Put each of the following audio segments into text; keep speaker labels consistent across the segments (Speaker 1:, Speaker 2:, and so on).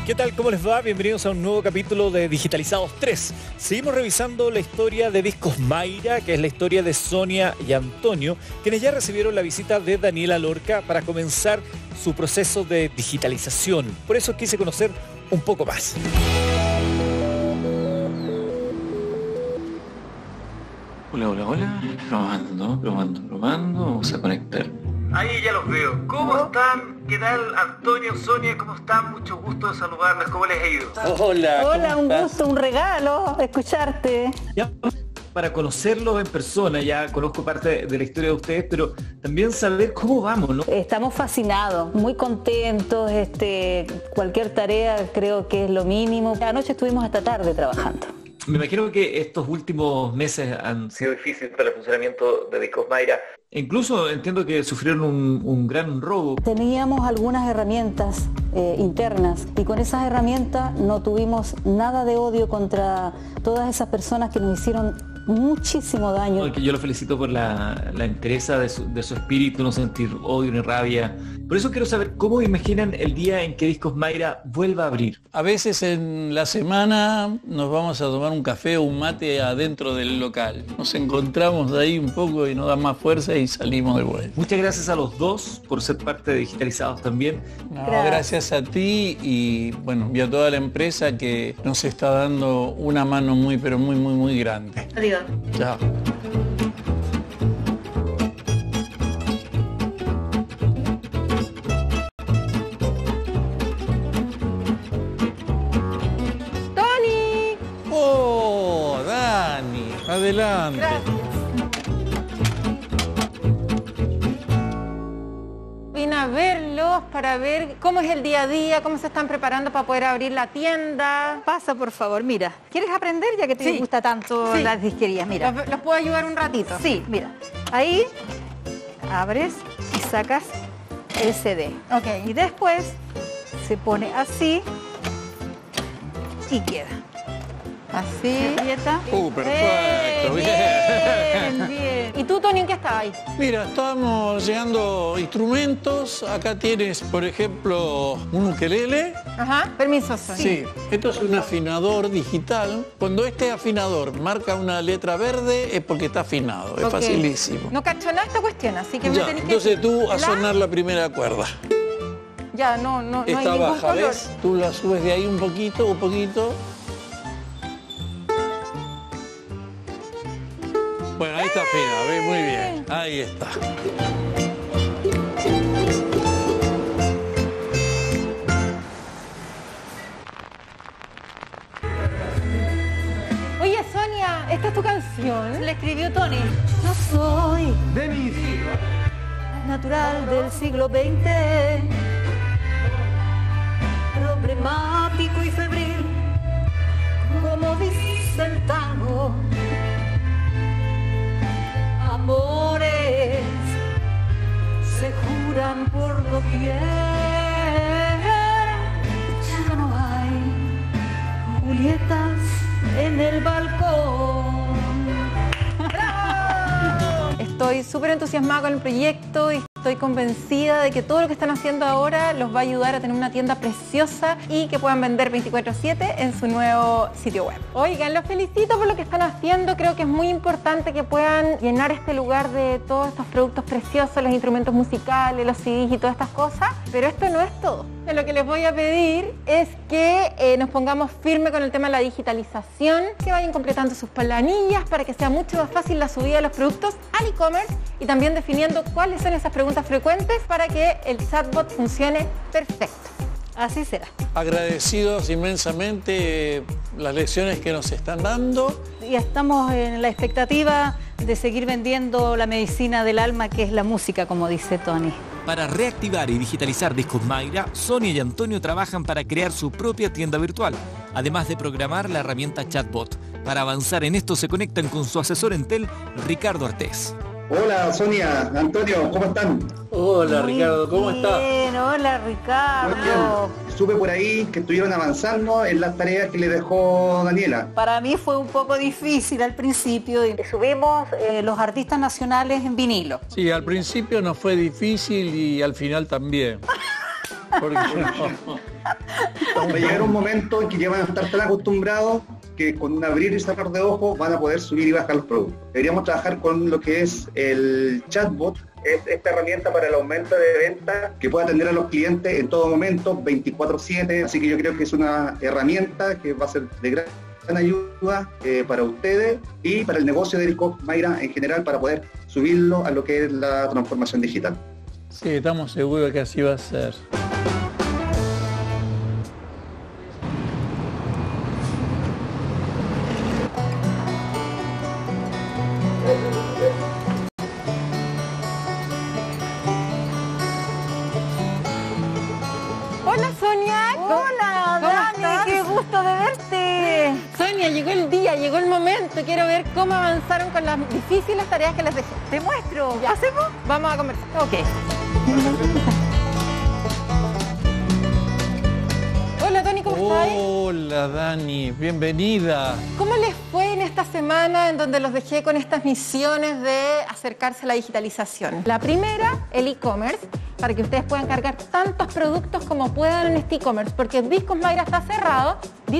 Speaker 1: ¿Qué tal? ¿Cómo les va? Bienvenidos a un nuevo capítulo de Digitalizados 3. Seguimos revisando la historia de Discos Mayra, que es la historia de Sonia y Antonio, quienes ya recibieron la visita de Daniela Lorca para comenzar su proceso de digitalización. Por eso quise conocer un poco más.
Speaker 2: Hola. Probando. Vamos a conectar.
Speaker 3: Ahí ya los veo. ¿Cómo están? ¿Qué tal, Antonio, Sonia? ¿Cómo están? Mucho gusto de saludarles. ¿Cómo les ha ido?
Speaker 4: Hola, un gusto, un regalo, escucharte.
Speaker 1: Ya, para conocerlos en persona, ya conozco parte de la historia de ustedes, pero también saber cómo vamos, ¿no?
Speaker 4: Estamos fascinados, muy contentos. Cualquier tarea creo que es lo mínimo. Anoche estuvimos hasta tarde trabajando.
Speaker 1: Me imagino que estos últimos meses han sido difíciles para el funcionamiento de Discos Mayra. Incluso entiendo que sufrieron un gran robo.
Speaker 4: Teníamos algunas herramientas internas y con esas herramientas no tuvimos nada de odio contra todas esas personas que nos hicieron muchísimo daño.
Speaker 1: Yo lo felicito por la entereza de su espíritu, no sentir odio ni rabia. Por eso quiero saber cómo imaginan el día en que Discos Mayra vuelva a abrir.
Speaker 5: A veces en la semana nos vamos a tomar un café o un mate adentro del local. Nos encontramos ahí un poco y nos da más fuerza y salimos de vuelta.
Speaker 1: Muchas gracias a los dos por ser parte de Digitalizados también.
Speaker 5: No, gracias a ti y y a toda la empresa que nos está dando una mano muy grande.
Speaker 4: Adiós.
Speaker 5: Chao.
Speaker 4: ¡Tony!
Speaker 5: ¡Oh, Dani! Adelante.
Speaker 4: Gracias.
Speaker 6: Vine a verlos para ver cómo es el día a día, cómo se están preparando para poder abrir la tienda.
Speaker 4: Pasa, por favor, mira. ¿Quieres aprender ya que te gusta tanto
Speaker 6: Sí.
Speaker 4: las disquerías? Mira.
Speaker 6: ¿Los puedo ayudar un ratito?
Speaker 4: Sí, mira. Ahí abres y sacas el CD.
Speaker 6: Ok.
Speaker 4: Y después se pone así y queda.
Speaker 6: Así.
Speaker 4: Aprieta.
Speaker 5: Perfecto,
Speaker 4: Bien.
Speaker 6: ¿Y tú, Tony, en qué estabas ahí?
Speaker 5: Mira, estamos llegando instrumentos. Acá tienes, por ejemplo, un ukelele.
Speaker 6: Ajá. Permiso, Sonia.
Speaker 5: Sí, esto es un afinador digital. Cuando este afinador marca una letra verde es porque está afinado, es
Speaker 6: Ok.
Speaker 5: facilísimo.
Speaker 6: No cacho nada esta cuestión, así que me
Speaker 5: Ya,
Speaker 6: tenés que...
Speaker 5: entonces tú a
Speaker 6: La-
Speaker 5: sonar la primera cuerda.
Speaker 6: Ya, no hay
Speaker 5: Está
Speaker 6: ningún
Speaker 5: baja,
Speaker 6: color.
Speaker 5: ¿ves? Tú la subes de ahí un poquito. Bueno, ahí está fina, ¿ves? Muy bien. Ahí está.
Speaker 6: Oye, Sonia, ¿esta es tu canción?
Speaker 4: Le escribió Tony. Yo soy natural del siglo XX, problemático y febril, como dice el tango. Amores se juran por doquier, ya no hay Julietas en el balcón.
Speaker 6: Estoy súper entusiasmada con el proyecto y estoy convencida de que todo lo que están haciendo ahora los va a ayudar a tener una tienda preciosa y que puedan vender 24/7 en su nuevo sitio web. Oigan, los felicito por lo que están haciendo. Creo que es muy importante que puedan llenar este lugar de todos estos productos preciosos, los instrumentos musicales, los CDs y todas estas cosas. Pero esto no es todo. Lo que les voy a pedir es que nos pongamos firme con el tema de la digitalización, que vayan completando sus planillas para que sea mucho más fácil la subida de los productos al e-commerce y también definiendo cuáles son esas preguntas frecuentes para que el chatbot funcione perfecto.
Speaker 4: Así será.
Speaker 5: Agradecidos inmensamente las lecciones que nos están dando.
Speaker 4: Y estamos en la expectativa de seguir vendiendo la medicina del alma, que es la música, como dice Tony.
Speaker 1: Para reactivar y digitalizar Discos Mayra, Sonia y Antonio trabajan para crear su propia tienda virtual, además de programar la herramienta Chatbot. Para avanzar en esto se conectan con su asesor Entel, Ricardo Artés.
Speaker 7: Hola Sonia, Antonio, ¿cómo están?
Speaker 5: Hola Ricardo, ¿cómo estás?
Speaker 4: Bien, hola
Speaker 7: Muy
Speaker 4: Ricardo.
Speaker 7: bien. Supe por ahí que estuvieron avanzando en las tareas que le dejó Daniela.
Speaker 4: Para mí fue un poco difícil al principio. Subimos los artistas nacionales en vinilo.
Speaker 5: Sí, al principio nos fue difícil y al final también. ¿Por qué no?
Speaker 7: Va a llegar un momento en que ya van a estar tan acostumbrados que con un abrir y cerrar de ojos van a poder subir y bajar los productos. Deberíamos trabajar con lo que es el chatbot, es esta herramienta para el aumento de ventas que pueda atender a los clientes en todo momento, 24/7, así que yo creo que es una herramienta que va a ser de gran ayuda para ustedes y para el negocio de Discos Mayra en general, para poder subirlo a lo que es la transformación digital.
Speaker 5: Sí, estamos seguros de que así va a ser.
Speaker 6: Hola Sonia.
Speaker 4: Hola,
Speaker 6: ¿Cómo
Speaker 4: Dani,
Speaker 6: estás?
Speaker 4: qué gusto de verte.
Speaker 6: Sonia, llegó el día, llegó el momento. Quiero ver cómo avanzaron con las difíciles tareas que les dejé.
Speaker 4: Te muestro.
Speaker 6: ¿Ya?
Speaker 4: ¿Hacemos?
Speaker 6: Vamos a conversar.
Speaker 4: Ok.
Speaker 6: Hola Tony, ¿cómo estás?
Speaker 5: Hola Dani, bienvenida.
Speaker 6: ¿Cómo les fue en esta semana en donde los dejé con estas misiones de acercarse a la digitalización? La primera, el e-commerce, para que ustedes puedan cargar tantos productos como puedan en este e-commerce, porque Discos Mayra está cerrado,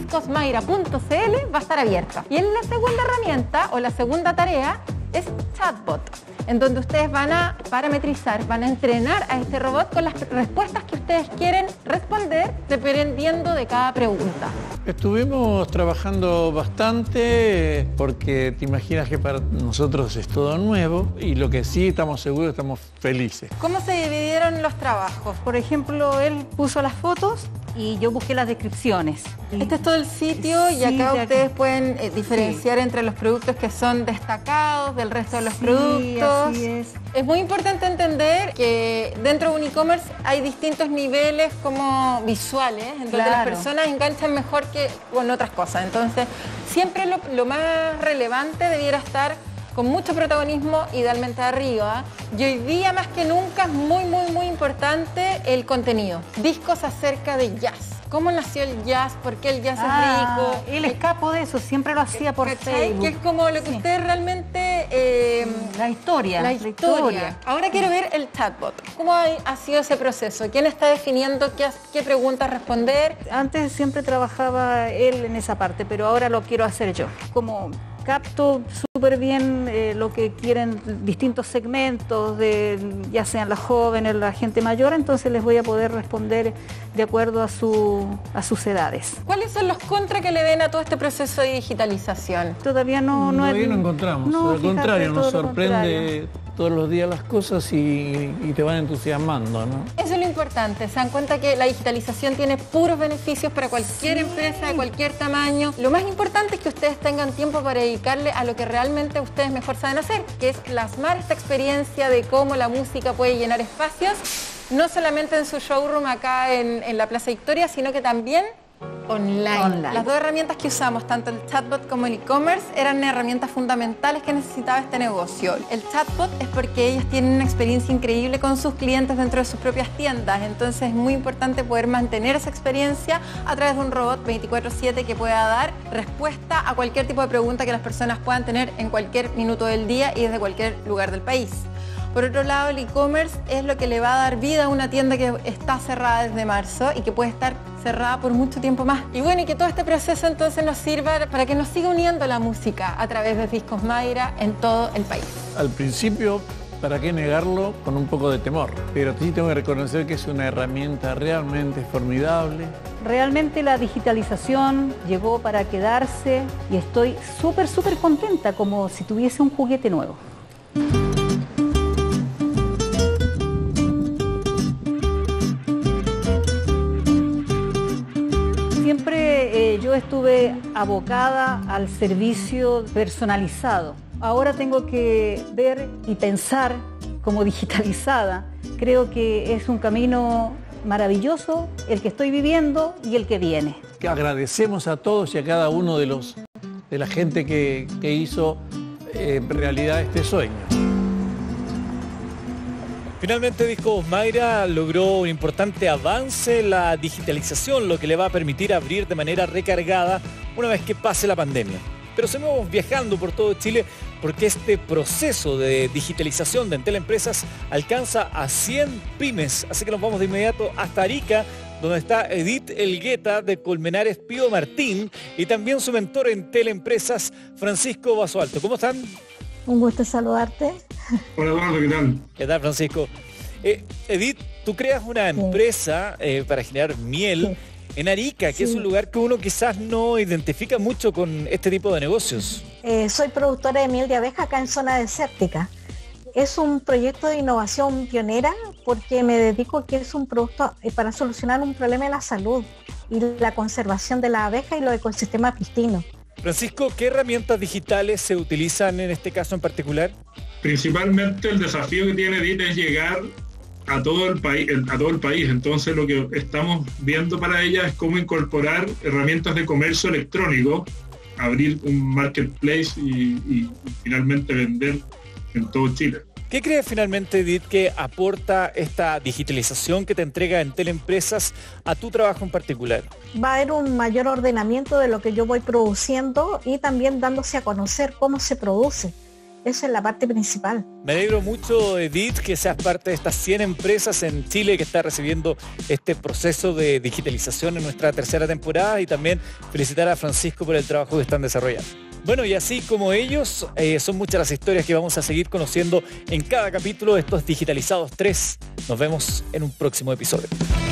Speaker 6: discosmayra.cl va a estar abierta. Y en la segunda herramienta o la segunda tarea es chatbot, en donde ustedes van a parametrizar, van a entrenar a este robot con las respuestas que ustedes quieren responder dependiendo de cada pregunta.
Speaker 5: Estuvimos trabajando bastante porque te imaginas que para nosotros es todo nuevo y lo que sí estamos seguros, estamos felices.
Speaker 6: ¿Cómo se dividieron los trabajos?
Speaker 4: Por ejemplo, él puso las fotos y yo busqué las descripciones.
Speaker 6: Este es todo el sitio y
Speaker 4: Sí,
Speaker 6: acá
Speaker 4: de
Speaker 6: ustedes
Speaker 4: acá.
Speaker 6: pueden diferenciar entre los productos que son destacados del resto de los
Speaker 4: Sí,
Speaker 6: productos.
Speaker 4: así es.
Speaker 6: Es muy importante entender que dentro de un e-commerce hay distintos niveles como visuales, en donde las
Speaker 4: Claro.
Speaker 6: personas enganchan mejor que con otras cosas. Entonces, siempre lo más relevante debiera estar con mucho protagonismo, idealmente arriba. Y hoy día más que nunca es muy importante el contenido. Discos acerca de jazz. ¿Cómo nació el jazz? ¿Por qué el jazz es rico?
Speaker 4: Él escapó de eso, siempre lo hacía por
Speaker 6: ¿Cachai?
Speaker 4: Facebook.
Speaker 6: Que es como lo que
Speaker 4: Sí.
Speaker 6: ustedes realmente...
Speaker 4: La historia.
Speaker 6: la historia. Ahora quiero ver el chatbot. ¿Cómo ha sido ese proceso? ¿Quién está definiendo qué preguntas responder?
Speaker 4: Antes siempre trabajaba él en esa parte, pero ahora lo quiero hacer yo. Como capto súper bien lo que quieren distintos segmentos, ya sean las jóvenes, la gente mayor, entonces les voy a poder responder de acuerdo a sus edades.
Speaker 6: ¿Cuáles son los contras que le ven a todo este proceso de digitalización?
Speaker 4: Todavía no
Speaker 5: encontramos,
Speaker 4: no,
Speaker 5: al
Speaker 4: fíjate,
Speaker 5: contrario, nos
Speaker 4: todo lo contrario.
Speaker 5: sorprende todos los días las cosas y te van entusiasmando, ¿no?
Speaker 6: Eso es lo importante. Se dan cuenta que la digitalización tiene puros beneficios para cualquier empresa, de cualquier tamaño. Lo más importante es que ustedes tengan tiempo para dedicarle a lo que realmente ustedes mejor saben hacer, que es plasmar esta experiencia de cómo la música puede llenar espacios, no solamente en su showroom acá en la Plaza Victoria, sino que también online. Las dos herramientas que usamos, tanto el chatbot como el e-commerce, eran herramientas fundamentales que necesitaba este negocio. El chatbot es porque ellos tienen una experiencia increíble con sus clientes dentro de sus propias tiendas, entonces es muy importante poder mantener esa experiencia a través de un robot 24/7 que pueda dar respuesta a cualquier tipo de pregunta que las personas puedan tener en cualquier minuto del día y desde cualquier lugar del país. Por otro lado, el e-commerce es lo que le va a dar vida a una tienda que está cerrada desde marzo y que puede estar cerrada por mucho tiempo más. Y bueno, y que todo este proceso entonces nos sirva para que nos siga uniendo la música a través de Discos Mayra en todo el país.
Speaker 5: Al principio, ¿para qué negarlo? Con un poco de temor. Pero sí tengo que reconocer que es una herramienta realmente formidable.
Speaker 4: Realmente la digitalización llegó para quedarse y estoy súper contenta, como si tuviese un juguete nuevo. Siempre yo estuve abocada al servicio personalizado. Ahora tengo que ver y pensar como digitalizada. Creo que es un camino maravilloso el que estoy viviendo y el que viene.
Speaker 5: Que agradecemos a todos y a cada uno de la gente que hizo realidad este sueño.
Speaker 1: Finalmente Discos Mayra logró un importante avance en la digitalización, lo que le va a permitir abrir de manera recargada una vez que pase la pandemia. Pero seguimos viajando por todo Chile porque este proceso de digitalización de Entel Empresas alcanza a 100 pymes. Así que nos vamos de inmediato hasta Arica, donde está Edith Elgueta de Colmenares Pío Martín y también su mentor en Teleempresas, Francisco Basoalto. ¿Cómo están?
Speaker 8: Un gusto saludarte.
Speaker 7: Hola, Eduardo, ¿qué tal?
Speaker 1: ¿Qué tal, Francisco? Edith, tú creas una empresa para generar miel en Arica, que es un lugar que uno quizás no identifica mucho con este tipo de negocios.
Speaker 8: Soy productora de miel de abeja acá en zona desértica. Es un proyecto de innovación pionera porque me dedico a que es un producto para solucionar un problema de la salud y la conservación de la abeja y los ecosistemas pristinos.
Speaker 1: Francisco, ¿qué herramientas digitales se utilizan en este caso en particular?
Speaker 9: Principalmente el desafío que tiene Edith es llegar a todo el país. Entonces lo que estamos viendo para ella es cómo incorporar herramientas de comercio electrónico, abrir un marketplace y finalmente vender en todo Chile.
Speaker 1: ¿Qué crees finalmente, Edith, que aporta esta digitalización que te entrega Entel Empresas a tu trabajo en particular?
Speaker 8: Va a haber un mayor ordenamiento de lo que yo voy produciendo y también dándose a conocer cómo se produce. Esa es la parte principal.
Speaker 1: Me alegro mucho, Edith, que seas parte de estas 100 empresas en Chile que está recibiendo este proceso de digitalización en nuestra tercera temporada, y también felicitar a Francisco por el trabajo que están desarrollando. Bueno, y así como ellos, son muchas las historias que vamos a seguir conociendo en cada capítulo de estos Digitalizados 3. Nos vemos en un próximo episodio.